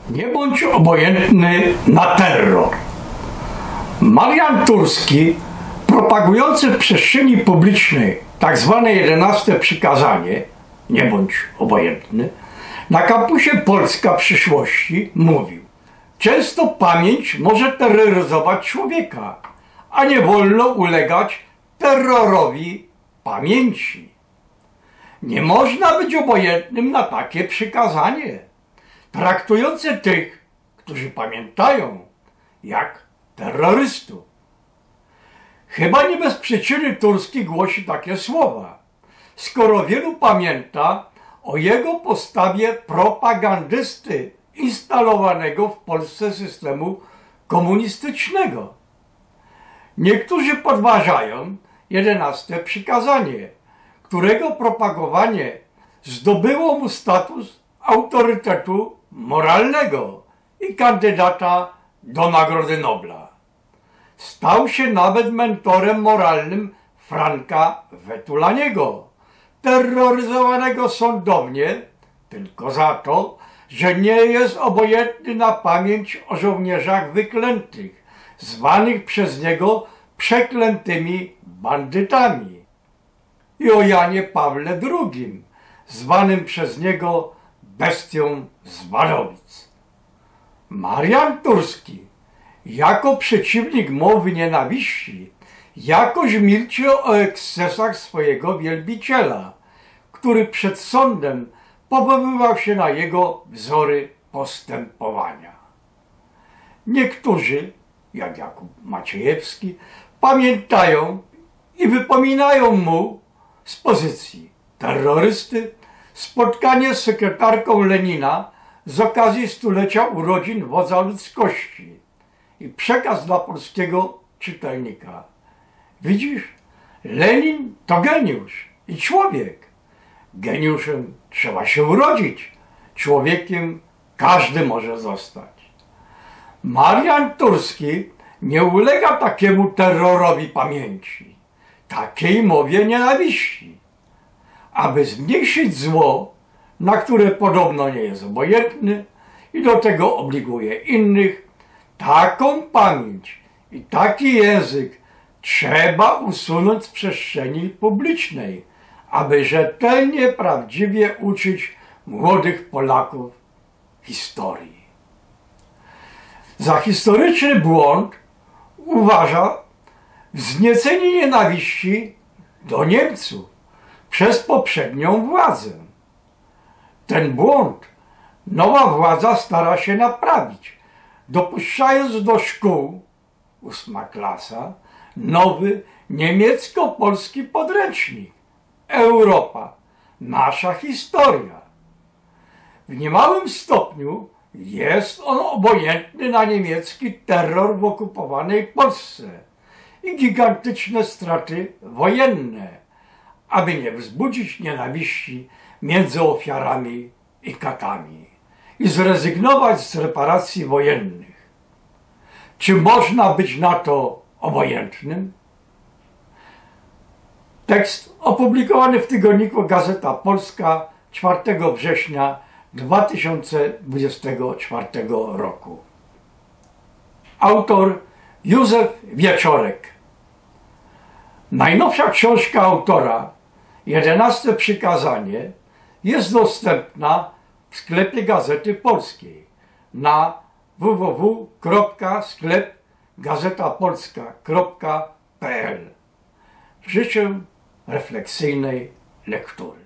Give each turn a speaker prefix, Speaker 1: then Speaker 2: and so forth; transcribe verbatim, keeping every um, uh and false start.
Speaker 1: Nie bądź obojętny na terror. Marian Turski, propagujący w przestrzeni publicznej tzw. jedenaste przykazanie, nie bądź obojętny, na kampusie Polska Przyszłości mówił: często pamięć może terroryzować człowieka, a nie wolno ulegać terrorowi pamięci. Nie można być obojętnym na takie przykazanie, traktujące tych, którzy pamiętają, jak terrorystów. Chyba nie bez przyczyny Turski głosi takie słowa, skoro wielu pamięta o jego postawie propagandysty instalowanego w Polsce systemu komunistycznego. Niektórzy podważają jedenaste przykazanie, którego propagowanie zdobyło mu status autorytetu moralnego i kandydata do Nagrody Nobla. Stał się nawet mentorem moralnym Franka Vetulaniego, terroryzowanego sądownie tylko za to, że nie jest obojętny na pamięć o żołnierzach wyklętych, zwanych przez niego przeklętymi bandytami, i o Janie Pawle drugim, zwanym przez niego bestią z Wadowic. Marian Turski, jako przeciwnik mowy nienawiści, jakoś milczy o ekscesach swojego wielbiciela, który przed sądem powoływał się na jego wzory postępowania. Niektórzy, jak Jakub Maciejewski, pamiętają i wypominają mu z pozycji terrorysty spotkanie z sekretarką Lenina z okazji stulecia urodzin wodza ludzkości i przekaz dla polskiego czytelnika: widzisz, Lenin to geniusz i człowiek. Geniuszem trzeba się urodzić, człowiekiem każdy może zostać. Marian Turski nie ulega takiemu terrorowi pamięci, takiej mowie nienawiści. Aby zmniejszyć zło, na które podobno nie jest obojętny i do tego obliguje innych, taką pamięć i taki język trzeba usunąć z przestrzeni publicznej, aby rzetelnie, prawdziwie uczyć młodych Polaków historii. Za historyczny błąd uważa wzniecenie nienawiści do Niemców przez poprzednią władzę. Ten błąd nowa władza stara się naprawić, dopuszczając do szkół, ósma klasa, nowy niemiecko-polski podręcznik Europa, nasza historia. W niemałym stopniu jest on obojętny na niemiecki terror w okupowanej Polsce i gigantyczne straty wojenne, aby nie wzbudzić nienawiści między ofiarami i katami i zrezygnować z reparacji wojennych. Czy można być na to obojętnym? Tekst opublikowany w tygodniku Gazeta Polska czwartego września dwa tysiące dwudziestego czwartego roku. Autor Józef Wieczorek. Najnowsza książka autora, jedenaste przykazanie, jest dostępna w sklepie Gazety Polskiej na w w w kropka sklep gazeta polska kropka p l. Życzę refleksyjnej lektury.